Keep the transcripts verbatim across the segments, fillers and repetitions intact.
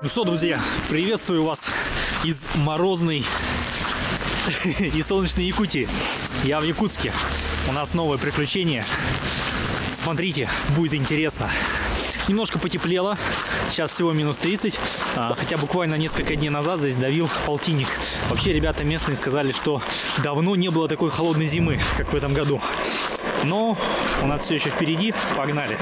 Ну что, друзья, приветствую вас из морозной и солнечной Якутии. Я в Якутске. У нас новое приключение. Смотрите, будет интересно. Немножко потеплело. Сейчас всего минус тридцать. Хотя буквально несколько дней назад здесь давил полтинник. Вообще ребята местные сказали, что давно не было такой холодной зимы, как в этом году. Но у нас все еще впереди. Погнали.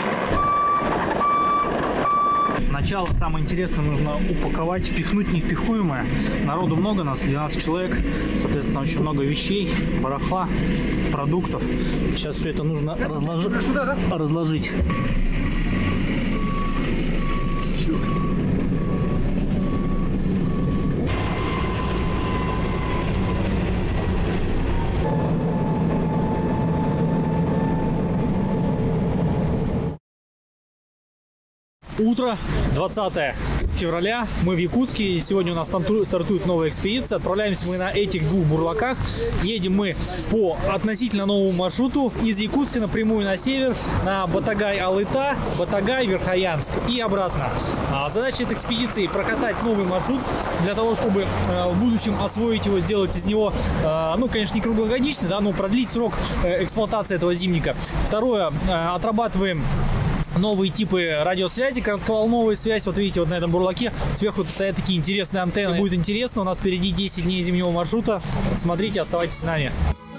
Начало самое интересное нужно упаковать, впихнуть невпихуемое. Народу много, нас двенадцать человек, соответственно, очень много вещей, барахла, продуктов. Сейчас все это нужно разложи... разложить. Утро, двадцатое февраля, мы в Якутске, и сегодня у нас стартует новая экспедиция. Отправляемся мы на этих двух бурлаках. Едем мы по относительно новому маршруту из Якутска напрямую на север, на Батагай-Алыта, Батагай-Верхоянск и обратно. А задача этой экспедиции прокатать новый маршрут для того, чтобы э, в будущем освоить его, сделать из него, э, ну, конечно, не круглогодичный, да, но продлить срок э, эксплуатации этого зимника. Второе, э, отрабатываем новые типы радиосвязи, коротковолновая связь. Вот видите, вот на этом бурлаке сверху стоят такие интересные антенны. Будет интересно, у нас впереди десять дней зимнего маршрута. Смотрите, оставайтесь с нами.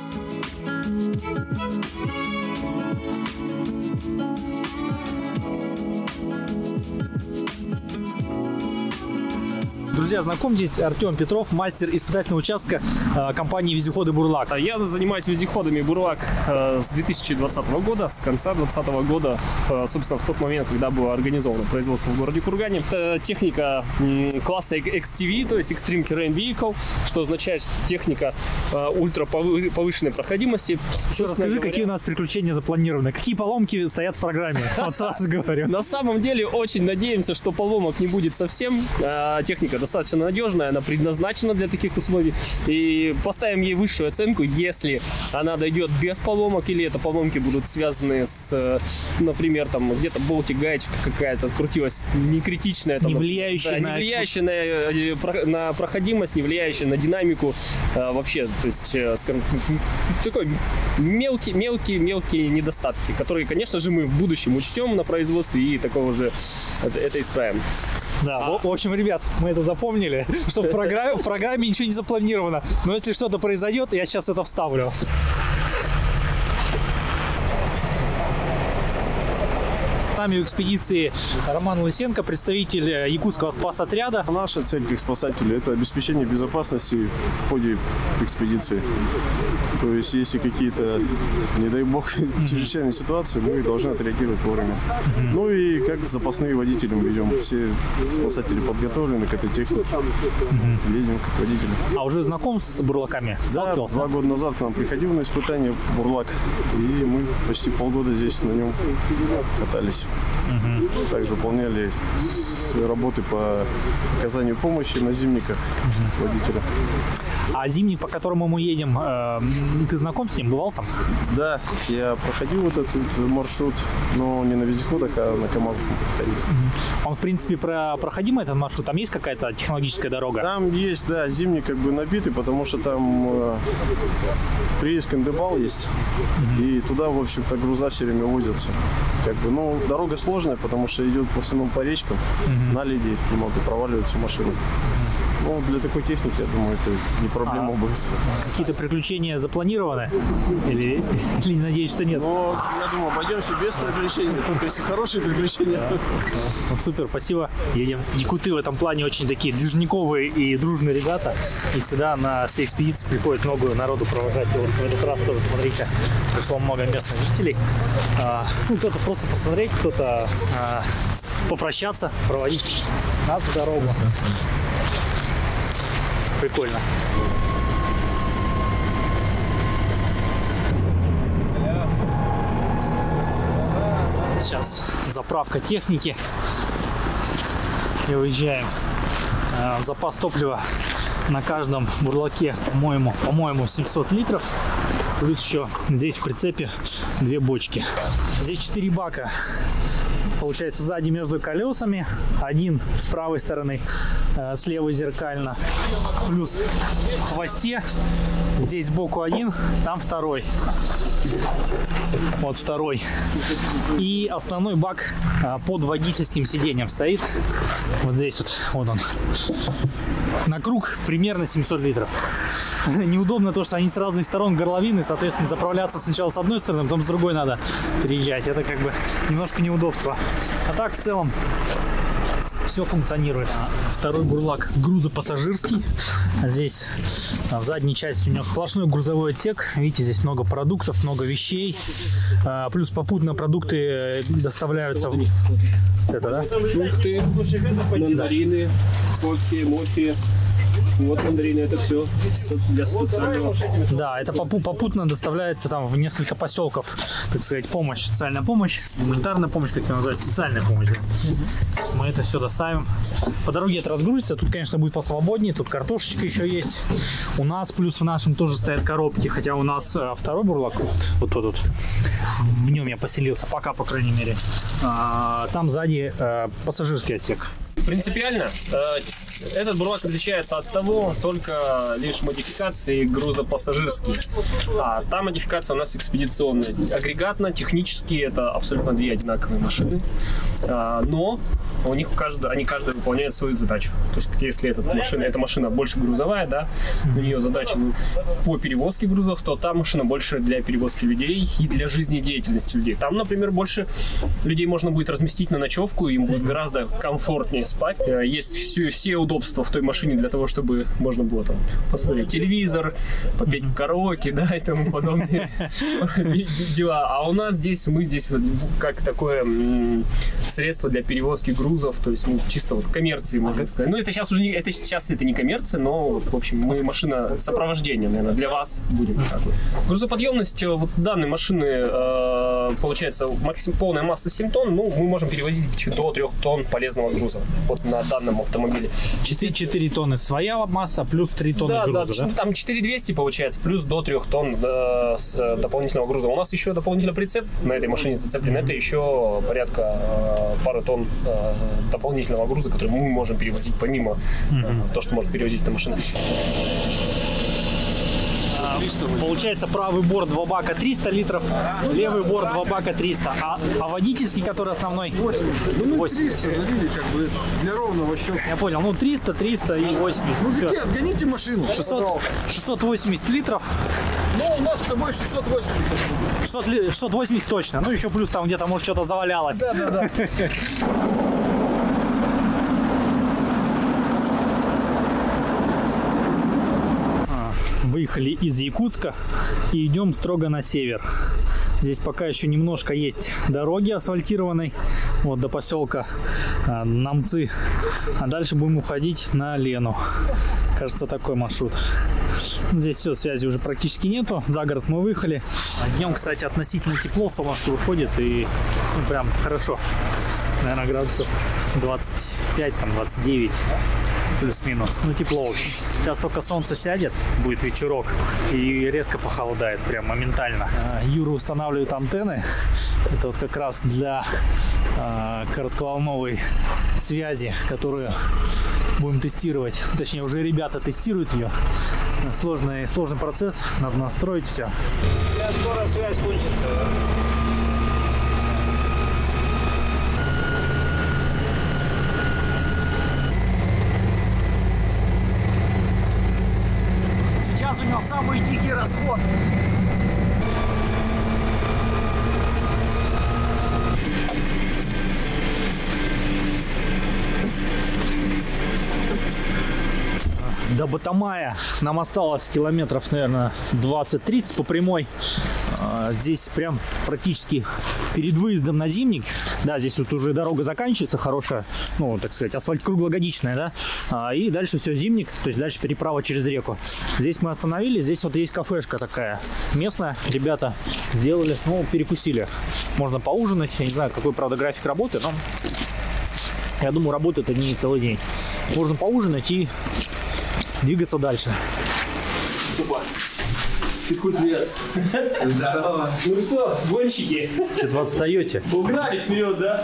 Друзья, знакомьтесь, Артем Петров, мастер испытательного участка э, компании «Вездеходы Бурлак». Я занимаюсь вездеходами Бурлак э, с две тысячи двадцатого года, с конца две тысячи двадцатого года, э, собственно, в тот момент, когда было организовано производство в городе Кургане. Это техника э, класса икс ти ви, то есть Extreme Terrain Vehicle, что означает, что техника э, ультра повышенной проходимости. Расскажи, говоря, какие у нас приключения запланированы, какие поломки стоят в программе, вот сразу говорю. На самом деле, очень надеемся, что поломок не будет совсем. Техника достаточно надежная, она предназначена для таких условий, и поставим ей высшую оценку, если она дойдет без поломок, или это поломки будут связаны с, например, там где-то болтик, гаечка какая-то открутилась, не критичная, там, не влияющая, да, на... не влияющая на, на проходимость, не влияющая на динамику, а, вообще, то есть, скажем, такой мелкие, мелкие, мелкие недостатки, которые, конечно же, мы в будущем учтем на производстве и такого же это, это исправим. Да, а... в общем, ребят, мы это запомнили, что в программе, в программе ничего не запланировано. Но если что-то произойдет, я сейчас это вставлю. С нами в экспедиции Роман Лысенко, представитель якутского спасотряда. Наша цель как спасателей – это обеспечение безопасности в ходе экспедиции. То есть, если какие-то, не дай бог, чрезвычайные ситуации, мы должны отреагировать вовремя. Mm-hmm. Ну и как запасные водители мы ведем. Все спасатели подготовлены к этой технике. Mm-hmm. Едем как водители. А уже знаком с бурлаками? Да, два года назад к нам приходил на испытание бурлак. И мы почти полгода здесь на нем катались. Угу. Также выполняли работы по оказанию помощи на зимниках угу. водителя. А зимник, по которому мы едем, э, ты знаком с ним? Бывал там? Да, я проходил вот этот маршрут, но не на вездеходах, а на КамАЗах проходил. Он, в принципе, про проходимый этот маршрут? Там есть какая-то технологическая дорога? Там есть, да, зимник как бы набитый, потому что там э, приезд Кандыбал есть, угу. и туда, в общем-то, груза все время возятся. Как бы, ну, дорога сложная, потому что идет в основном по речкам, угу. на леди немного проваливаются машины. Ну, для такой техники, я думаю, это не проблема а, будет. Какие-то приключения запланированы? Или, или надеюсь, что нет? Ну, я думаю, обойдемся без приключений, только если хорошие приключения. Да. Ну, супер, спасибо. Едем. Якуты в этом плане очень такие движниковые и дружные ребята. И сюда на все экспедиции приходит много народу провожать. И вот в этот раз тоже, смотрите, пришло много местных жителей. А, ну, кто-то просто посмотреть, кто-то а, попрощаться, проводить нас в дорогу. Прикольно. Сейчас заправка техники. И уезжаем. Запас топлива на каждом бурлаке, по-моему, по-моему, семьсот литров. Плюс еще здесь в прицепе две бочки. Здесь четыре бака получается, сзади между колесами. Один с правой стороны, э, с левой зеркально. Плюс в хвосте. Здесь сбоку один, там второй. Вот второй. И основной бак э, под водительским сиденьем стоит. Вот здесь вот, вот он. На круг примерно семьсот литров. Неудобно то, что они с разных сторон горловины, соответственно, заправляться сначала с одной стороны, потом с другой надо переезжать. Это как бы немножко неудобство. А так в целом все функционирует. Второй бурлак грузопассажирский. Здесь в задней части у него сплошной грузовой отсек. Видите, здесь много продуктов, много вещей. Плюс попутно продукты доставляются. Это, да? Фрукты, мандарины, кофе, мофе. Вот мандарины, это все для социального. Да, это попутно доставляется там в несколько поселков, так сказать, помощь, социальная помощь, гуманитарная помощь, как это называется, социальная помощь. Да? Мы это все доставим. По дороге это разгрузится, тут, конечно, будет посвободнее, тут картошечка еще есть. У нас плюс в нашем тоже стоят коробки, хотя у нас второй бурлак, вот тот вот, в нем я поселился, пока, по крайней мере. А, там сзади а, пассажирский отсек. Принципиально этот бурлак отличается от того только лишь модификацией грузопассажирский. А та модификация у нас экспедиционная. Агрегатно, технически это абсолютно две одинаковые машины. Но у них каждый, они каждый выполняет свою задачу. То есть если эта машина, эта машина больше грузовая, да, у нее задача по перевозке грузов, то та машина больше для перевозки людей и для жизнедеятельности людей. Там, например, больше людей можно будет разместить на ночевку, им будет гораздо комфортнее спать. Есть все, все удобства в той машине для того, чтобы можно было там посмотреть телевизор, попеть в караоке, да, и тому подобные дела. А у нас здесь, мы здесь вот как такое средство для перевозки грузов, то есть мы чисто вот коммерции, можно сказать. Ну, это сейчас уже не, это сейчас это не коммерция, но, вот, в общем, мы машина сопровождения, наверное, для вас будем. Такой. Грузоподъемность вот данной машины, э, получается, максим, полная масса семь тонн, ну, мы можем перевозить до трех тонн полезного груза вот на данном автомобиле. четыре тонны своя масса, плюс три тонны да, груза, да? да? Там четыре тысячи двести получается, плюс до трех тонн да, с дополнительного груза. У нас еще дополнительный прицеп на этой машине зацеплен, mm-hmm. это еще порядка э, пары тонн э, дополнительного груза, который мы можем перевозить помимо mm-hmm. э, то, что может перевозить эта машина. Получается, правый борт два бака триста литров, левый борт два бака триста, а, а водительский, который основной, восемьдесят. триста залили, как бы, для ровного счета. Я понял, ну триста, триста и восемьдесят. Мужики, отгоните машину. шестьсот, шестьсот восемьдесят литров. Ну, у нас с собой шестьсот восемьдесят. шестьсот, шестьсот восемьдесят точно, ну еще плюс там где-то, может, что-то завалялось. Да, да, да. Выехали из Якутска и идем строго на север. Здесь пока еще немножко есть дороги асфальтированной, вот до поселка а, Намцы. А дальше будем уходить на Лену. Кажется, такой маршрут. Здесь все, связи уже практически нету. За город мы выехали. Днем, кстати, относительно тепло, солнышко выходит и ну, прям хорошо. Наверное, градусов двадцать пять, там двадцать девять. Плюс-минус. Ну, тепло, в общем. Сейчас только солнце сядет, будет вечерок, и резко похолодает, прям моментально. Юра устанавливает антенны. Это вот как раз для э, коротковолновой связи, которую будем тестировать. Точнее, уже ребята тестируют ее. Сложный, сложный процесс, надо настроить все. Сейчас скоро связь кончится. Сейчас у него самый дикий расход. До Батамая нам осталось километров, наверное, двадцать-тридцать по прямой. Здесь прям практически перед выездом на Зимник. Да, здесь вот уже дорога заканчивается, хорошая, ну, так сказать, асфальт круглогодичная, да. И дальше все Зимник, то есть дальше переправа через реку. Здесь мы остановились, здесь вот есть кафешка такая местная. Ребята сделали, ну, перекусили. Можно поужинать, я не знаю, какой, правда, график работы, но я думаю, работает они целый день. Можно поужинать и двигаться дальше. Физкульт-привет. Здорово. Ну что, гонщики? Что-то отстаете. Угнали вперед, да?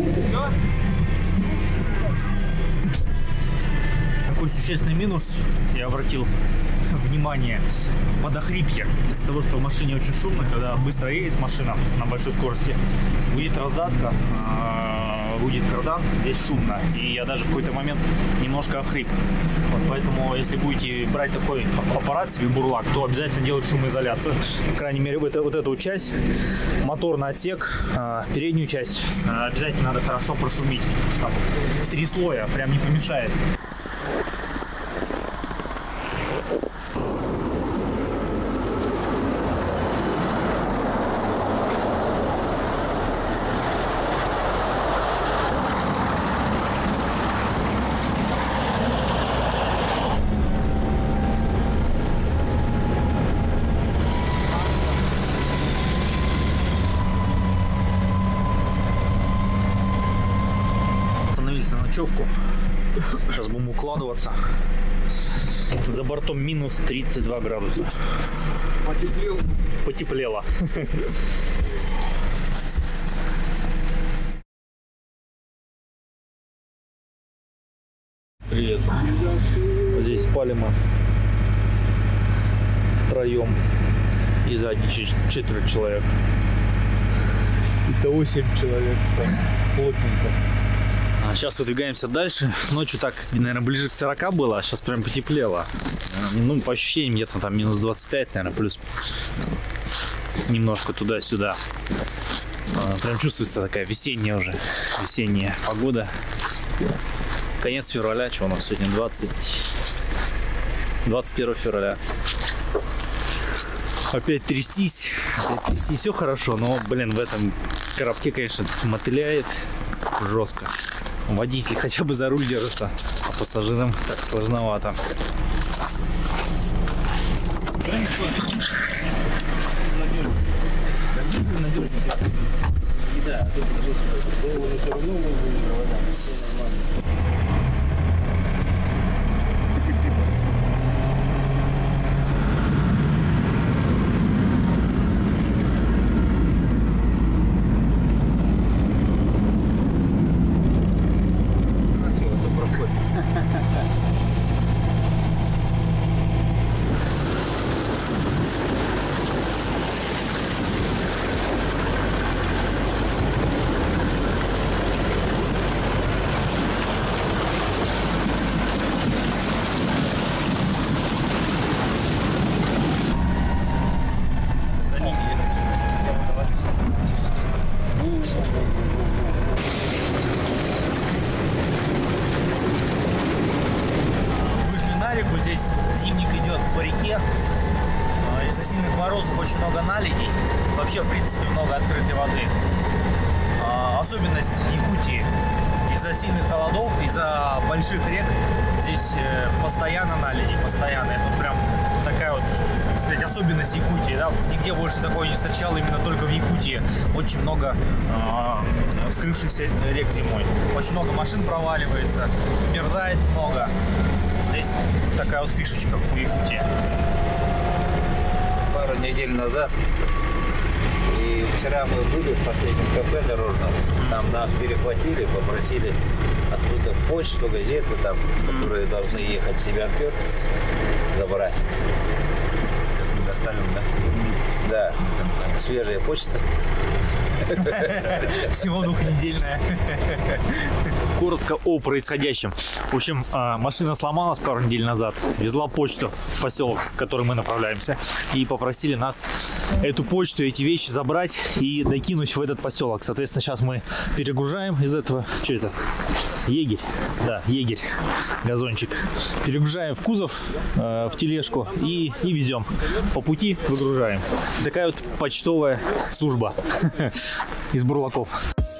Такой существенный минус, я обратил внимание, подохрипье. Из-за того, что в машине очень шумно, когда быстро едет машина на большой скорости, будет раздатка, будет кардан, здесь шумно. И я даже в какой-то момент немножко охрип. Вот поэтому, если будете брать такой аппарат себе, бурлак, то обязательно делать шумоизоляцию. По крайней мере, вот, вот эту часть, моторный отсек, переднюю часть обязательно надо хорошо прошумить. Там, в три слоя, прям не помешает. На ночевку. Сейчас будем укладываться. За бортом минус тридцать два градуса. Потеплело. Потеплело. Привет. Вот здесь спали мы втроем. И сзади четверо человек. Итого семь человек. Там плотненько. А сейчас выдвигаемся дальше. Ночью так, наверное, ближе к сорока было, а сейчас прям потеплело. Ну, по ощущениям, где-то там минус двадцать пять, наверное, плюс немножко туда-сюда. Прям чувствуется такая весенняя уже, весенняя погода. Конец февраля, что у нас сегодня, двадцать, двадцать первое февраля. Опять трястись, опять трястись, все хорошо, но, блин, в этом коробке, конечно, мотыляет жестко. Водитель хотя бы за руль держится, а пассажирам так сложновато. Здесь зимник идет по реке. Из-за сильных морозов очень много наледей. Вообще, в принципе, много открытой воды. Особенность Якутии. Из-за сильных холодов, из-за больших рек здесь постоянно наледи, постоянно. Это прям такая вот, так сказать, особенность Якутии. Да? Нигде больше такого не встречал, именно только в Якутии. Очень много э, вскрывшихся рек зимой. Очень много машин проваливается, мерзает много. Здесь такая вот фишечка у Якутии. Пару недель назад, и вчера мы были в последнем кафе дорожном, там нас перехватили, попросили оттуда почту, газеты, там, которые должны ехать в Севянпер, забрать. Сейчас мы доставим, да? Да, свежая почта. Всего двухнедельная. Коротко о происходящем. В общем, машина сломалась пару недель назад. Везла почту в поселок, в который мы направляемся. И попросили нас эту почту, эти вещи забрать и докинуть в этот поселок. Соответственно, сейчас мы перегружаем из этого. Что это? Егерь. Да, егерь. Газончик. Перегружаем в кузов, э, в тележку и, и везем. По пути выгружаем. Такая вот почтовая служба из бурлаков.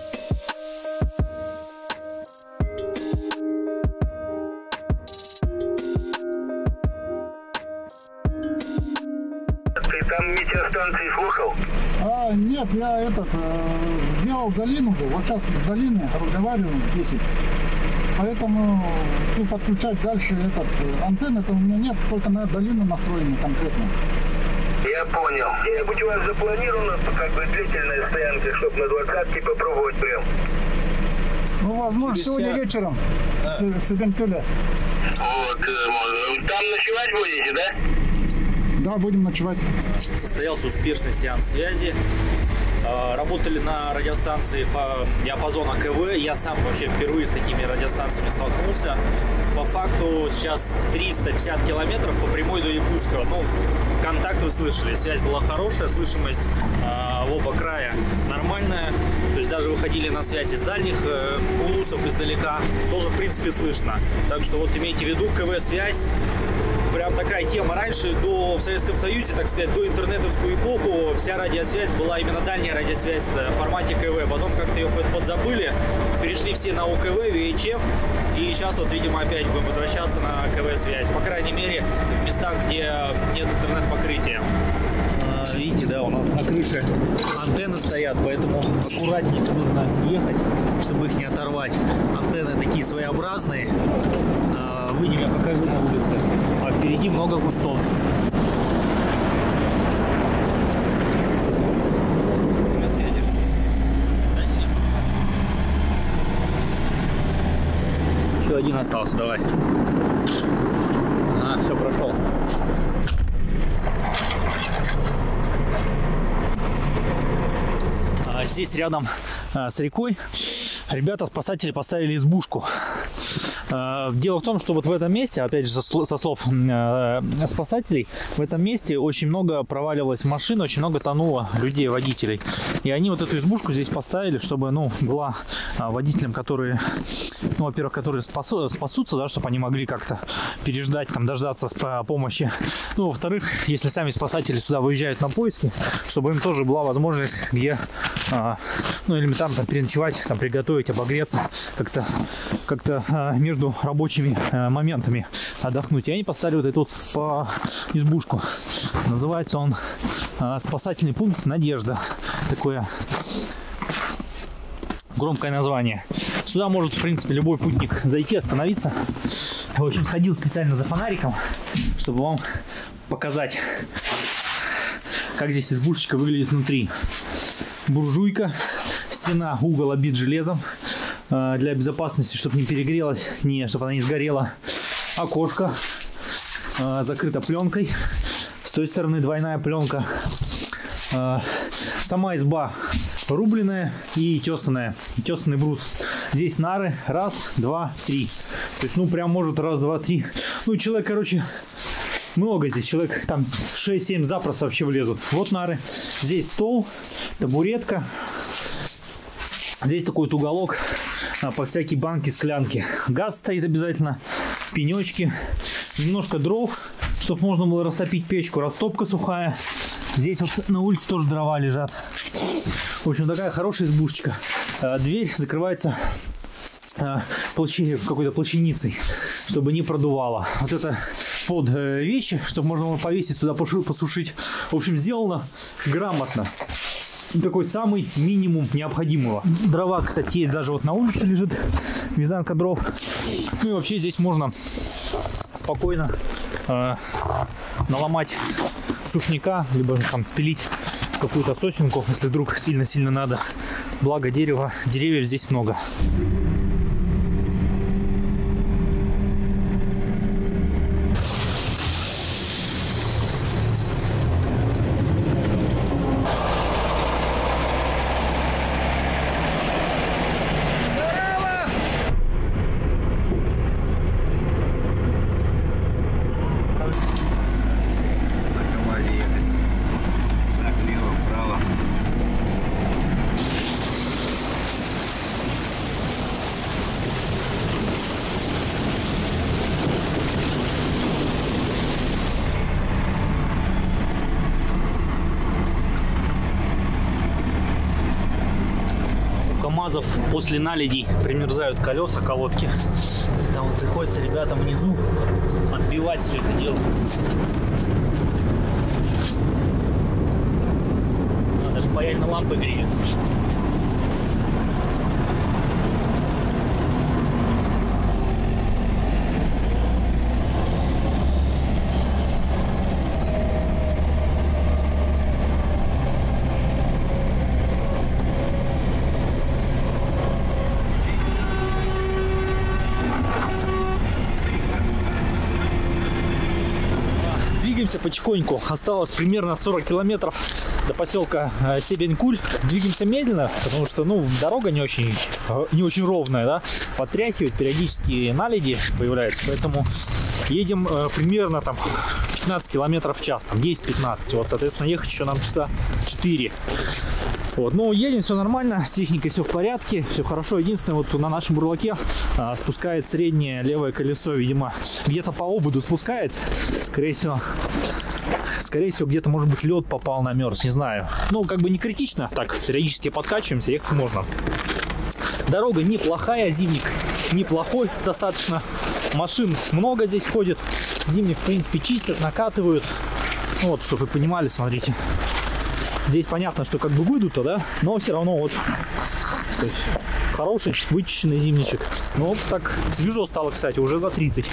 Ты там метеостанции слушал? А, нет, я этот э, сделал долину уже. Вот сейчас с долины разговариваем в десять. Поэтому ну, подключать дальше этот антенны-то у меня нет, только на долину настроены конкретно. Я понял. Где-нибудь у вас запланировано как бы длительная стоянка, чтобы на двадцатке попробовать прям? Ну, возможно, сегодня вечером. С Сабенкеля. Вот, там ночевать будете, да? Да, будем ночевать. Состоялся успешный сеанс связи. Работали на радиостанции диапазона КВ. Я сам вообще впервые с такими радиостанциями столкнулся. По факту сейчас триста пятьдесят километров по прямой до Якутска. Ну, контакт вы слышали, связь была хорошая, слышимость э, в оба края нормальная. То есть даже выходили на связь из дальних э, улусов, издалека, тоже в принципе слышно. Так что вот имейте в виду, КВ-связь прям такая тема. Раньше, до, в Советском Союзе, так сказать, до интернетовскую эпоху, вся радиосвязь была именно дальняя радиосвязь в формате КВ. Потом как-то ее подзабыли, перешли все на УКВ, ви эйч эф, и сейчас вот, видимо, опять будем возвращаться на КВ-связь. По крайней мере, в местах, где нет интернет-покрытия. Видите, да, у нас на крыше антенны стоят, поэтому аккуратнее нужно ехать, чтобы их не оторвать. Антенны такие своеобразные. Выйдем, я покажу на улице. А впереди много кустов. Еще один остался, давай. А, все, прошел. А здесь рядом а, с рекой ребята, спасатели, поставили избушку. Дело в том, что вот в этом месте, опять же, со слов спасателей, в этом месте очень много проваливалось машин, очень много тонуло людей, водителей. И они вот эту избушку здесь поставили, чтобы, ну, была водителям, которые, ну, во-первых, которые спасу, спасутся, да, чтобы они могли как-то переждать, там, дождаться помощи. Ну, во-вторых, если сами спасатели сюда выезжают на поиски, чтобы им тоже была возможность, где, ну, элементарно там, переночевать, там, приготовить, обогреться, как-то как-то между рабочими э, моментами отдохнуть. И они поставили вот эту вот по избушку. Называется он э, спасательный пункт «Надежда». Такое громкое название. Сюда может, в принципе, любой путник зайти, остановиться. В общем, сходил специально за фонариком, чтобы вам показать, как здесь избушечка выглядит внутри. Буржуйка, стена, угол обит железом для безопасности, чтобы не перегрелась, не, чтобы она не сгорела. Окошко э, закрыто пленкой. С той стороны двойная пленка. Э, сама изба рубленная и тесаная. И тесанный брус. Здесь нары. Раз, два, три. То есть, ну, прям может раз, два, три. Ну, человек, короче, много здесь. Человек там шесть-семь запросто вообще влезут. Вот нары. Здесь стол, табуретка. Здесь такой вот уголок а, под всякие банки, склянки. Газ стоит обязательно, пенечки, немножко дров, чтобы можно было растопить печку, растопка сухая. Здесь вот на улице тоже дрова лежат. В общем, такая хорошая избушечка. А, дверь закрывается а, плащи, какой-то плащаницей, чтобы не продувало. Вот это под э, вещи, чтобы можно было повесить сюда, посушить. В общем, сделано грамотно. Такой самый минимум необходимого. Дрова, кстати, есть даже вот на улице лежит. Вязанка дров. Ну и вообще здесь можно спокойно э, наломать сушняка, либо там спилить какую-то сосенку, если вдруг сильно-сильно надо. Благо дерева, деревьев здесь много. КамАЗов после наледей примерзают колеса, колодки. Там вот приходится ребятам внизу отбивать все это дело. Надо же паяльная лампа греет. Двигаемся потихоньку. Осталось примерно сорок километров до поселка Себень-Куль. Двигаемся медленно, потому что, ну, дорога не очень, не очень ровная, да. Потряхивает, периодически наледи появляются, поэтому едем э, примерно там пятнадцать километров в час, там десять-пятнадцать. Вот, соответственно, ехать еще нам часа четыре. Вот, ну, едем, все нормально, с техникой все в порядке, все хорошо. Единственное, вот на нашем бурлаке а, спускает среднее левое колесо, видимо, где-то по ободу спускается. Скорее всего, скорее всего, где-то, может быть, лед попал, намерз, не знаю. Ну, как бы не критично, так, периодически подкачиваемся, ехать можно. Дорога неплохая, зимник неплохой достаточно. Машин много здесь ходит. Зимник, в принципе, чистят, накатывают. Ну, вот, чтобы вы понимали, смотрите. Здесь понятно, что как бы выйдут-то, да, но все равно вот, то есть, хороший вычищенный зимничек. Но так свежо стало, кстати, уже за тридцать.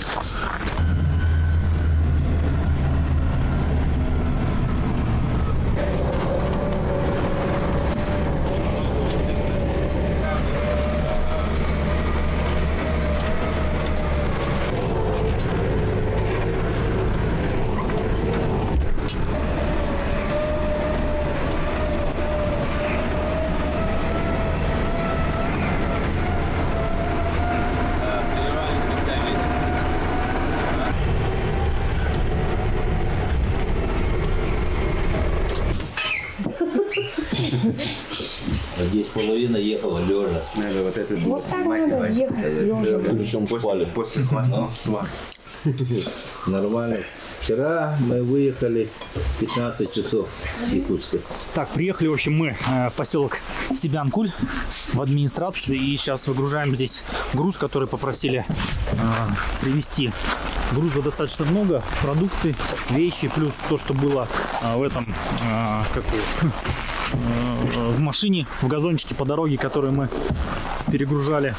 Здесь половина ехала лежа. Надо вот это Вот так надо ехать лежа. Причем спали. после классного. Нормально. Вчера мы выехали пятнадцать часов с Якутска. Так, приехали, в общем, мы э, в поселок Себень-Куль в администрацию. И сейчас выгружаем здесь груз, который попросили э, привезти. Груза достаточно много, продукты, вещи, плюс то, что было э, в этом, э, как, э, в машине, в газончике по дороге, который мы перегружали.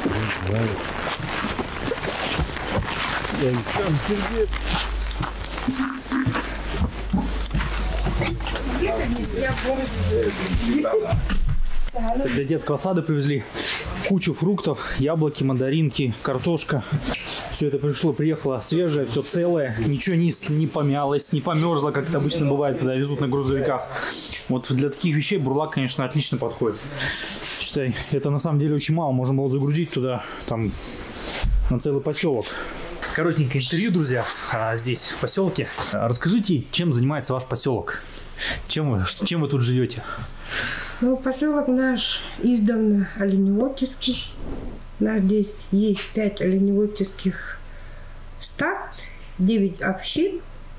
Так, для детского сада привезли кучу фруктов, яблоки, мандаринки, картошка. Все это пришло, приехало свежее, все целое, ничего не, не помялось, не померзло, как это обычно бывает, когда везут на грузовиках. Вот для таких вещей бурлак, конечно, отлично подходит. Считай, это на самом деле очень мало, можно было загрузить туда, там, на целый поселок. Коротенькое интервью, друзья, здесь, в поселке. Расскажите, чем занимается ваш поселок? Чем вы, чем вы тут живете? Ну, поселок наш издавна оленеводческий. У нас здесь есть пять оленеводческих стад, девять общин.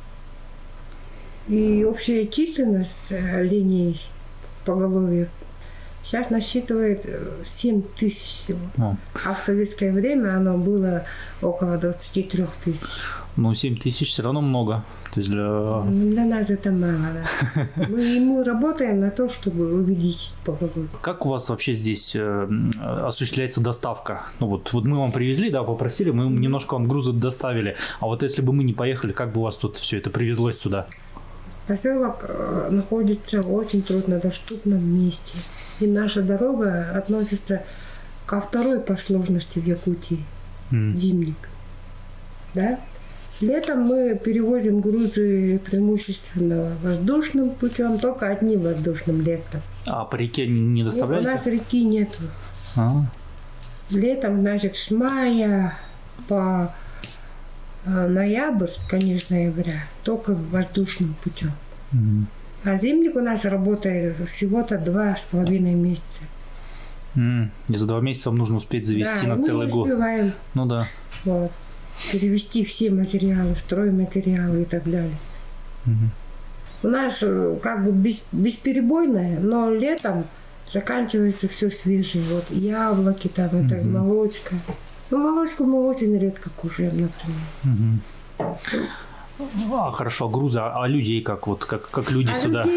И общая численность оленей поголовья сейчас насчитывает семь тысяч всего. О. А в советское время оно было около двадцати трёх тысяч. Ну, семь тысяч все равно много. То есть для... для нас это мало, да. Мы, мы работаем на то, чтобы увеличить поголовье. Как у вас вообще здесь э, осуществляется доставка? Ну вот, вот мы вам привезли, да, попросили, мы немножко вам грузы доставили. А вот если бы мы не поехали, как бы у вас тут все это привезлось сюда? Поселок находится в очень труднодоступном месте. И наша дорога относится ко второй по сложности в Якутии. Mm. Зимник. Да? Летом мы перевозим грузы преимущественно воздушным путем, только одним воздушным летом. А по реке не доставляете? Нет, у нас реки нету. А. Летом, значит, с мая по ноябрь, конечно, ноября, только воздушным путем. Mm. А зимник у нас работает всего-то два с половиной месяца. Mm. И за два месяца вам нужно успеть завести да, на целый год. Успеваем. Ну да. Вот. Перевести все материалы, стройматериалы и так далее. Mm-hmm. У нас как бы без, бесперебойное, но летом заканчивается все свежее. Вот яблоки, там, mm-hmm. это молочка. Ну, молочку мы очень редко кушаем, например. Mm-hmm. А, хорошо, грузы, а людей как вот, как, как люди а сюда?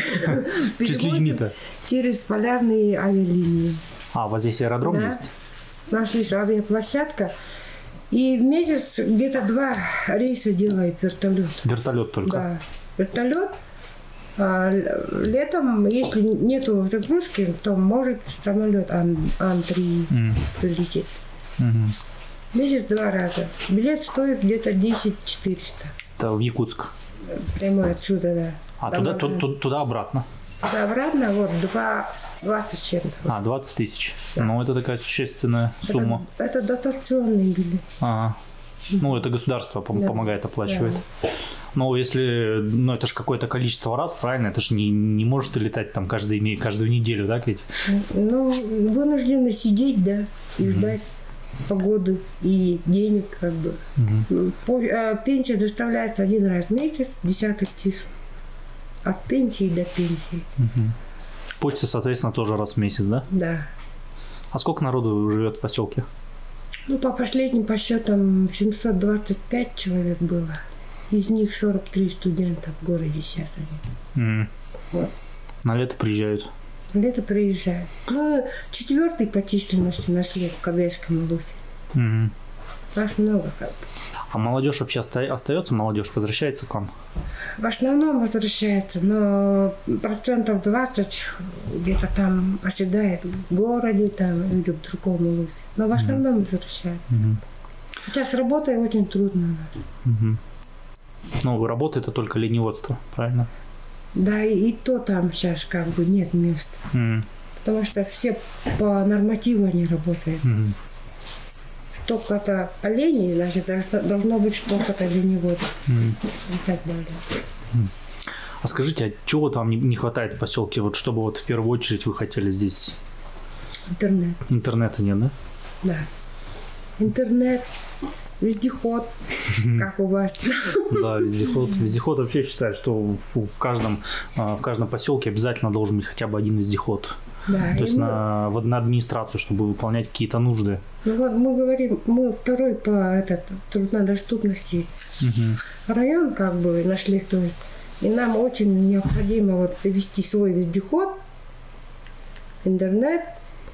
С людьми-то? Через полярные авиалинии. А, у вас здесь аэродром да. есть? У нас есть авиаплощадка. И в месяц где-то два рейса делает вертолет. Вертолет только? Да, вертолет. А летом, если нету загрузки, то может самолет Ан три mm. прилететь. Mm-hmm. Месяц два раза. Билет стоит где-то десять четыреста. Это в Якутск? прямой отсюда, да. А Там туда, она- ту- ту- туда обратно? туда обратно, вот, два, двадцать чем-то. А, двадцать тысяч. Ну, это такая существенная сумма. Это, это дотационные были. Ага. Ну, это государство пом- Да. помогает оплачивать. Но если, ну, это же какое-то количество раз, правильно? Это же не, не можешь ты летать там каждый, ме- каждую неделю, да, ведь? Ну, вынуждены сидеть, да, и ждать погоды и денег, как бы. По- э, пенсия доставляется один раз в месяц, десятых числа. От пенсии до пенсии, Почта, соответственно, тоже раз в месяц, да? да. А сколько народу живет в поселке? Ну, по последним подсчетам, семьсот двадцать пять человек было. Из них сорок три студента в городе сейчас они. М. Вот. На лето приезжают. Лето приезжают. Мы четвертый по численности нашли в Кобельском Лусе. Мгм. Нас много как бы. А молодежь вообще оста- остается? Молодежь возвращается к вам? В основном возвращается, но процентов двадцать где-то там оседает в городе там, или в другом Лусе. Но в основном возвращается. Сейчас работа очень трудно у нас. Мгм. Ну, работа это только лениводство, правильно? Да, и, и то там сейчас как бы нет места. М. Потому что все по нормативу не работают. Мгм. Столько-то оленей, значит, должно- должно быть столько-то лениводов. М. И так далее. А скажите, а чего вот вам не, не хватает в поселке, вот чтобы вот в первую очередь вы хотели здесь? Интернет, Интернета нет, да? да. Интернет, вездеход, как у вас. Да, вездеход. Вездеход вообще считает, что в, в каждом, а, в каждом поселке обязательно должен быть хотя бы один вездеход. Да, То и есть мы- на, вот на администрацию, чтобы выполнять какие-то нужды. Ну вот мы говорим, мы второй по этот, труднодоступности Мгм. район как бы нашли, то есть, и нам очень необходимо вот завести свой вездеход, интернет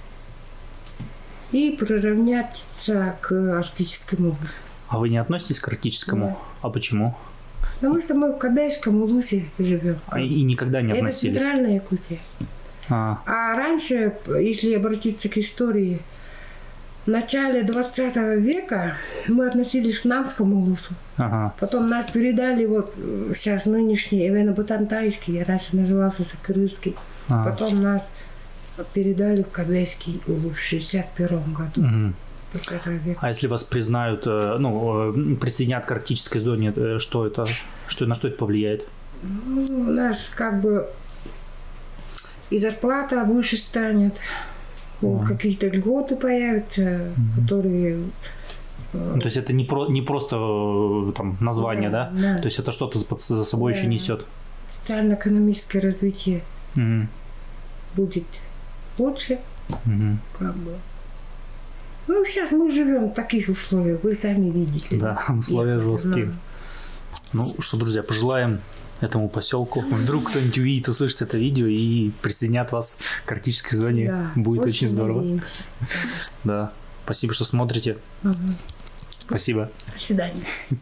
и приравняться к Арктическому Лусу. А вы не относитесь к арктическому? Да. А почему? Потому что мы в Кобельском Лусе живем. А, и никогда не Это относились? центральная Якутия. А, А раньше, если обратиться к истории, в начале двадцатого века мы относились к Намскому Лусу. ага. Потом нас передали вот э, сейчас нынешний Эвено-Бутантайский, раньше назывался Сокрырский. А. Потом нас передали в Кобельский Улус в шестьдесят первом году. Мгм. двадцатого века. А если вас признают, э, ну, э, присоединят к арктической зоне, э, что это, что, на что это повлияет? Ну, у нас как бы и зарплата выше станет, ну, какие-то льготы появятся, которые... Ну, то есть это не, про, не просто э, там, название, да? Да, да. То есть это что-то под- за собой Да. еще несет. Социально-экономическое развитие Мгм. будет лучше, Мгм. как бы. Ну, сейчас мы живем в таких условиях, вы сами видите. Да, условия Я- жесткие. ну, Ну что, друзья, пожелаем этому поселку. Вдруг кто-нибудь увидит, услышит это видео и присоединят вас к арктической зоне. да, Будет очень, здорово. надеемся. Да. Спасибо, что смотрите. Ага. Спасибо. До свидания.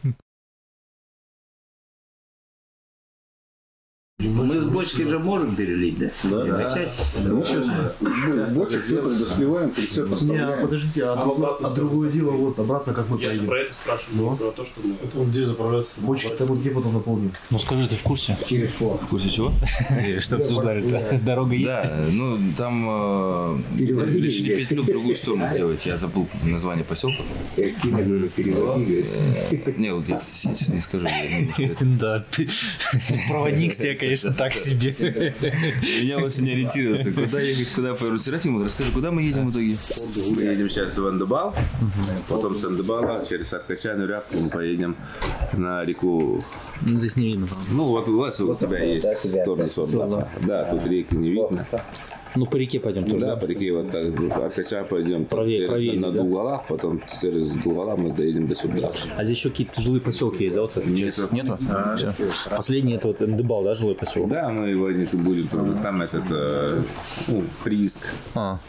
Мы с бочки же можем перелить, да? Да, Не да. качать? Ну, сейчас бочек некогда сливаем, прицеп Не, а оставляем. подождите, а, друг- а другое дело, вот обратно как мы поедем. это спрашиваю, Ну. про то, что мы... Он где заправляться? Бочки-то мы где потом наполним? Ну скажи, ты в курсе? В курсе чего? Что обсуждали? Дорога есть? Да, ну там э, решили петлю в другую сторону сделать. Я забыл название поселков. Э, Не, вот я сейчас не скажу. я немножко- Да. Проводник с тебя, конечно, так себе. Я вообще не ориентировался, куда ехать, куда повернуть. Серафим, расскажи, куда мы едем в итоге? Мы едем сейчас в Андебал, потом с Андебала через Аркачану рябку мы поедем на реку. Ну, здесь не видно. правда. Ну вот у вас у тебя есть сторону Сорда. Да, тут реки не видно. Ну, по реке пойдем тоже. Да, по реке вот так, по Аркача пойдем Правее, через- правее на здесь, да? Дугалах, потом через Дугалах мы доедем до сюда. А здесь еще какие-то жилые поселки есть, да? Вот это Нет. часть? Нету? Всё. Последний это вот Эндебал, да, жилой поселок? Да, мы его не будем, правда, там этот, э, ну, прииск. А.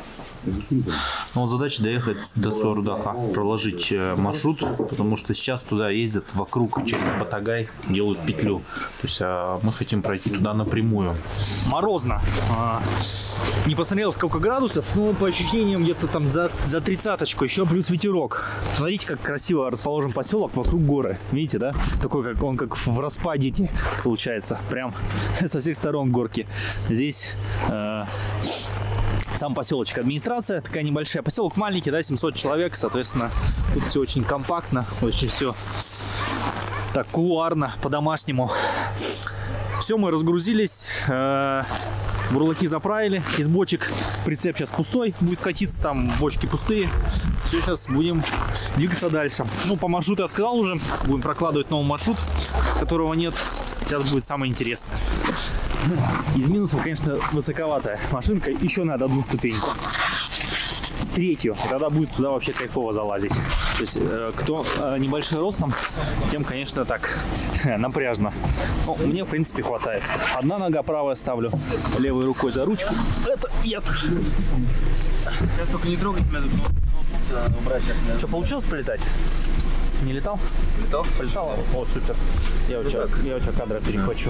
Ну, вот задача доехать до Суардаха, проложить маршрут, потому что сейчас туда ездят вокруг, через Батагай, делают петлю. То есть а мы хотим пройти туда напрямую. Морозно. А, не посмотрел, сколько градусов, но по ощущениям где-то там за, за тридцаточку, еще плюс ветерок. Смотрите, как красиво расположен поселок, вокруг горы. Видите, да? Такой, как он как в распаде получается. Прям со всех сторон горки. Здесь... Э, Сам поселочек, администрация такая небольшая. Поселок маленький, да, семьсот человек, соответственно, тут все очень компактно, очень все так кулуарно, по-домашнему. Все, мы разгрузились, э, бурлаки заправили из бочек. Прицеп сейчас пустой, будет катиться, там бочки пустые. Все, сейчас будем двигаться дальше. Ну, по маршруту я сказал уже, будем прокладывать новый маршрут, которого нет. Сейчас будет самое интересное. Из минусов, конечно, высоковатая машинка. Еще надо одну ступеньку. Третью. И тогда будет сюда вообще кайфово залазить. То есть, э, кто э, небольшим ростом, тем, конечно, так напряжно. Но мне, в принципе, хватает. Одна нога правая ставлю, левой рукой за ручку. Это я тут. Сейчас только не трогать меня, но убрать сейчас. Что, получилось полетать? Не летал? Летал? Полетал? О, супер. Я у тебя, я у тебя кадра перехвачу.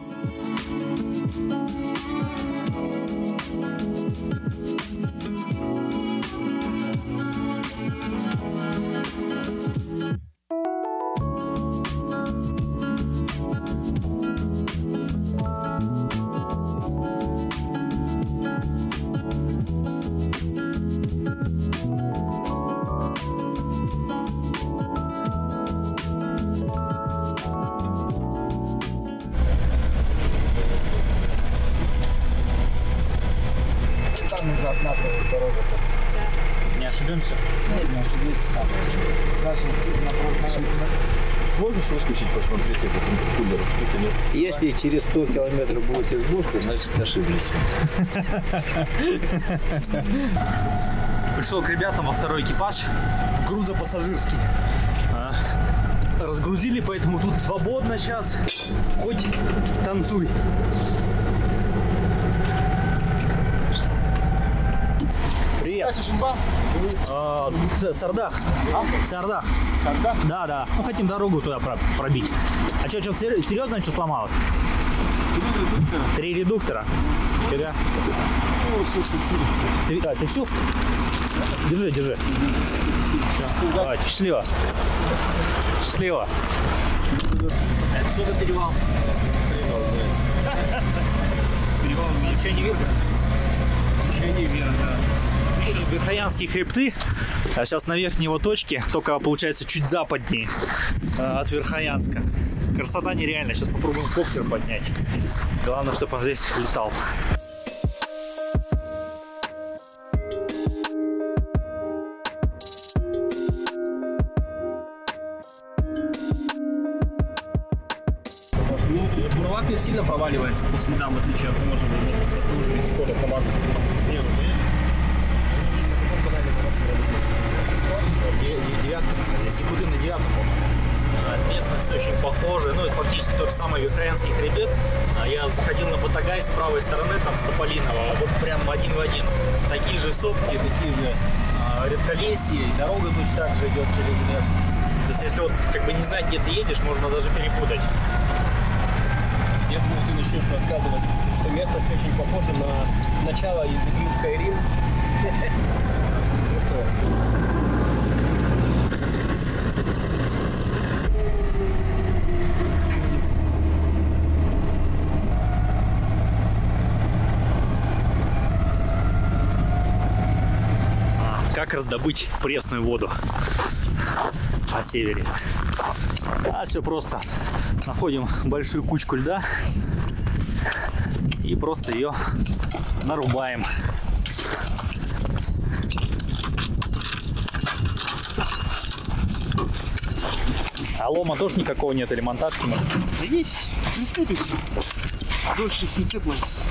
Назад направо дорога-то. Не ошибемся? Нет, не ошибиться там. Дальше чуть направо. Сможешь выскочить, посмотреть этот интеркулер? Если через сто километров будет избушка, значит ошиблись. Пришел к ребятам во второй экипаж в грузопассажирский. А, разгрузили, поэтому тут свободно сейчас. Хоть танцуй. Привет. А, Сардах. А? Сардах. Сардах? Да, да. Ну, хотим дорогу туда пробить. А что, что серьезно, что сломалось? Три редуктора. Фига. Ты, а, ты всю? Держи, держи. Давай, счастливо. Счастливо. Это что за перевал? Перевал, да. Перевал, еще не видно? Еще не видно, да. Верхоянские хребты, а сейчас на верхней его точке, только получается чуть западнее э, от Верхоянска. Красота нереальная, сейчас попробуем коптер поднять. Главное, чтобы он здесь летал. Бурлак не сильно проваливается по следам, в отличие от того же, от того же вездехода КамАЗа. Девятка, здесь Якуты на девятом. Местность очень похожая, ну и фактически тот же самый Верхоянский хребет. Я заходил на Батагай с правой стороны, там с Тополиного, вот прям один в один. Такие же сопки, такие же а, редколесья, и дорога точно так же идет через лес. То есть если вот как бы не знать, где ты едешь, можно даже перепутать. Я думаю, ты начнешь рассказывать, что местность очень похожа на начало езды Скайрим. Как раздобыть пресную воду на севере? А все просто. Находим большую кучку льда и просто ее нарубаем. А лома тоже никакого нет, или монтажки? Есть, прицепик. Дольше прицеп ложится.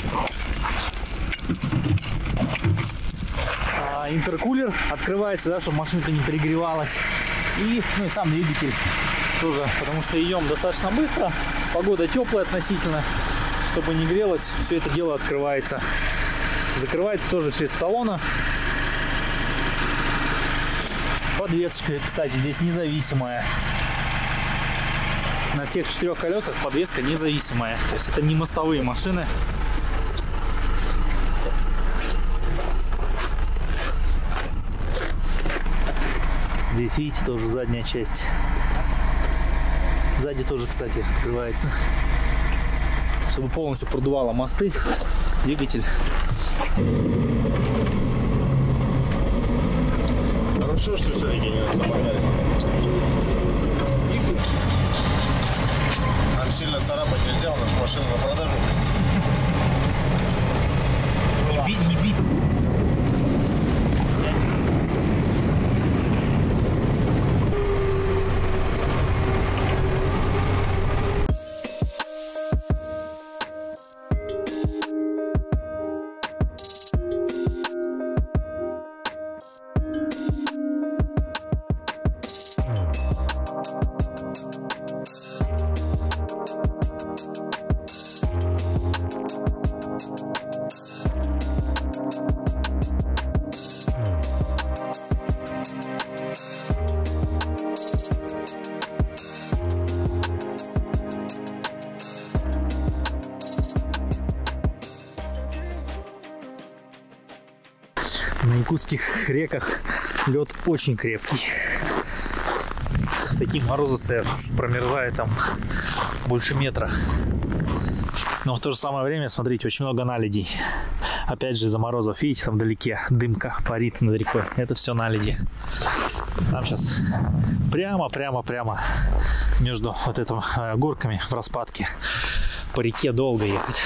А, интеркулер открывается, да, чтобы машинка не перегревалась. И, ну, и сам двигатель тоже, потому что идем достаточно быстро. Погода теплая относительно. Чтобы не грелось, все это дело открывается. Закрывается тоже через салона. Подвеска, кстати, здесь независимая. На всех четырех колесах подвеска независимая. То есть это не мостовые машины. Здесь, видите, тоже задняя часть. Сзади тоже, кстати, открывается. Чтобы полностью продувало мосты, двигатель. Хорошо, что все-таки не запомнили. Нам сильно царапать нельзя, у нас машина на продажу. Не бить, не бить. На якутских реках лед очень крепкий. Такие морозы стоят, что промерзает там больше метра. Но в то же самое время, смотрите, очень много наледей. Опять же из-за морозов, видите, там вдалеке дымка парит над рекой. Это все наледи. Там сейчас прямо, прямо, прямо между вот этими горками в распадке по реке долго ехать.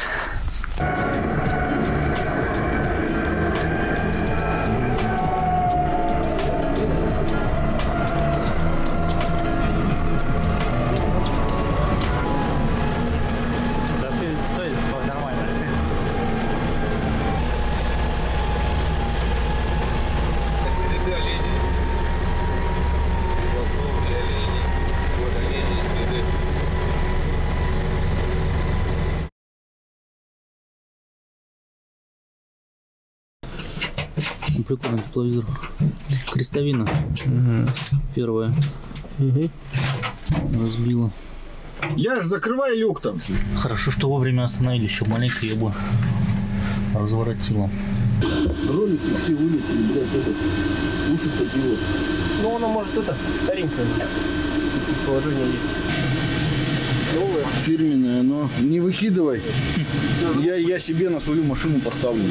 Прикольный тепловизор. Крестовина. Угу. Первая. Угу. Разбила. Я ж закрываю люк там. Хорошо, что вовремя остановили, еще маленько ее бы разворотило. Ролики все вылетели, блядь, этот. Уши побило. Ну, оно может это, старенькое. Положение есть. Новое. Фирменное, но не выкидывай. Я, я себе на свою машину поставлю.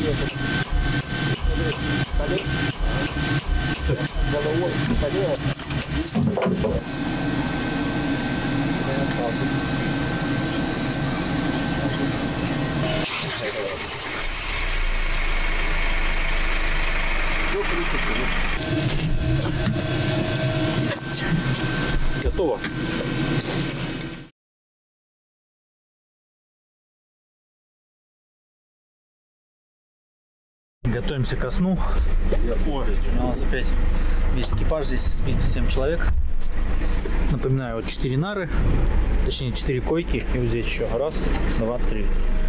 Готово. Готовимся ко сну. У нас опять весь экипаж, здесь спит семь человек. Напоминаю, вот четыре нары, точнее четыре койки, и вот здесь еще раз, два, три.